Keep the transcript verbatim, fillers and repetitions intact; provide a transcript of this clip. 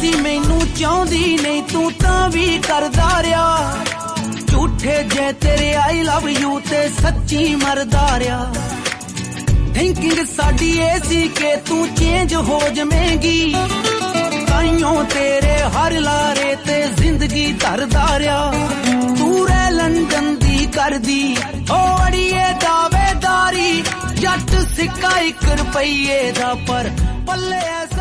ਸੀ ਮੈਨੂੰ ਚਾਹੁੰਦੀ ਨਹੀਂ ਤੂੰ ਤਾਂ ਵੀ ਕਰਦਾ ਰਿਹਾ ਝੂਠੇ ਜੇ ਤੇਰੇ ਆਈ ਲਵ ਯੂ ਤੇ ਸੱਚੀ ਮਰਦਾ ਰਿਹਾ ਥਿੰਕਿੰਗ ਸਾਡੀ ਇਹ ਸੀ ਕਿ ਤੂੰ ਚੇਂਜ ਹੋ ਜਵੇਂਗੀ ਤਾਈਓ ਤੇਰੇ ਹਰ ਲਾਰੇ ਤੇ ਜ਼ਿੰਦਗੀ ਧਰਦਾ ਰਿਹਾ ਤੂੰ ਰਹਿ ਲੰਡਨ ਦੀ ਕਰਦੀ ਓ ਅੜੀਏ ਦਾਵੇਦਾਰੀ ਜੱਟ ਸਿੱਕਾ ਇੱਕ ਰੁਪਈਏ ਦਾ ਪਰ ਪੱਲੇ